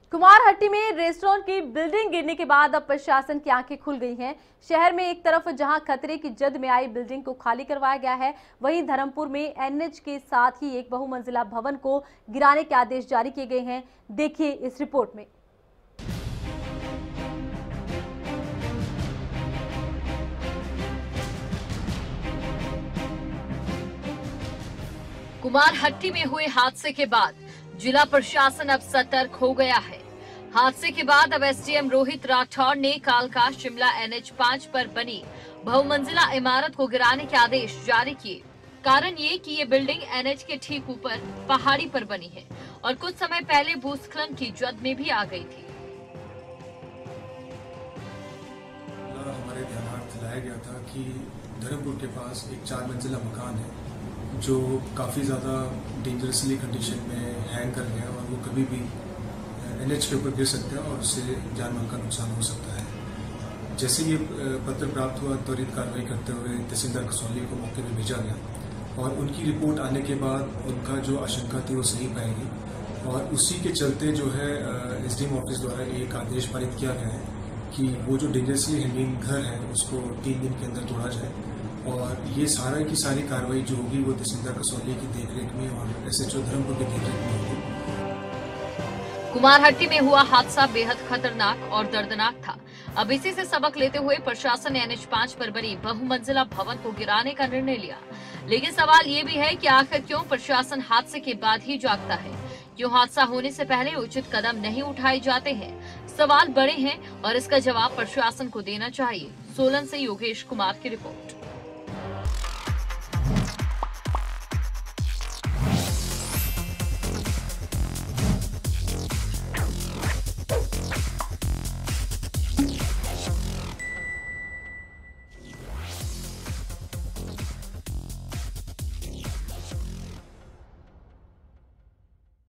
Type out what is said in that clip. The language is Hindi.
कुमारहट्टी में रेस्टोरेंट की बिल्डिंग गिरने के बाद अब प्रशासन की आंखें खुल गई हैं। शहर में एक तरफ जहां खतरे की जद में आई बिल्डिंग को खाली करवाया गया है, वहीं धर्मपुर में एनएच के साथ ही एक बहुमंजिला भवन को गिराने के आदेश जारी किए गए हैं। देखिए इस रिपोर्ट में। कुमारहट्टी में हुए हादसे के बाद जिला प्रशासन अब सतर्क हो गया है। हादसे के बाद अब एसडीएम रोहित राठौर ने कालका शिमला एनएच 5 पर बनी बहुमंजिला इमारत को गिराने के आदेश जारी किए। कारण ये कि ये बिल्डिंग एनएच के ठीक ऊपर पहाड़ी पर बनी है और कुछ समय पहले भूस्खलन की जद में भी आ गई थी। हमारे ध्यानार्थ लाया गया था कि धर्मपुर के पास एक 4 मंजिला मकान है जो काफ़ी ज़्यादा डेंजरसली कंडीशन में हैंग कर गया और वो कभी भी एनएच के ऊपर गिर सकते हैं और उससे जान माल का नुकसान हो सकता है। जैसे ये पत्र प्राप्त हुआ, त्वरित कार्रवाई करते हुए तहसीलदार कसौली को मौके पर भेजा गया और उनकी रिपोर्ट आने के बाद उनका जो आशंका थी वो सही पाई गई और उसी के चलते जो है एसडीएम ऑफिस द्वारा एक आदेश पारित किया गया है कि वो जो डेंजरसली हैंगिंग घर है उसको 3 दिन के अंदर तोड़ा जाए और ये सारा की सारी कार्रवाई जो होगी वो तहसीलदार कसौली की देखरेख में और एसएचओ धर्मपुर की देखरेख में होगी। कुमारहट्टी में हुआ हादसा बेहद खतरनाक और दर्दनाक था। अब इसी से सबक लेते हुए प्रशासन ने एनएच 5 पर बनी बहुमंजिला भवन को गिराने का निर्णय लिया। लेकिन सवाल ये भी है कि आखिर क्यों प्रशासन हादसे के बाद ही जागता है? क्यों हादसा होने से पहले उचित कदम नहीं उठाए जाते हैं? सवाल बड़े हैं और इसका जवाब प्रशासन को देना चाहिए। सोलन से योगेश कुमार की रिपोर्ट।